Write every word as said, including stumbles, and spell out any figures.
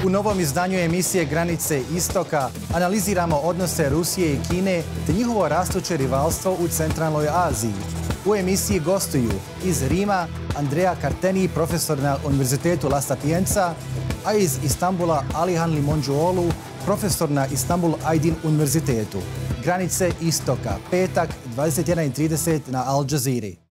U novom izdanju emisije Granice istoka analiziramo odnose Rusije i Kine te njihovo rastuće rivalstvo u centralnoj Aziji. U emisiji gostuju iz Rima Andrea Carteni, profesor na Univerzitetu La Sapienza, a iz Istanbula Alihan Limonđuolu, profesor na Istanbul Aydin Univerzitetu. Granice istoka, petak, dvadeset jedna i trideset na Al Jazeera.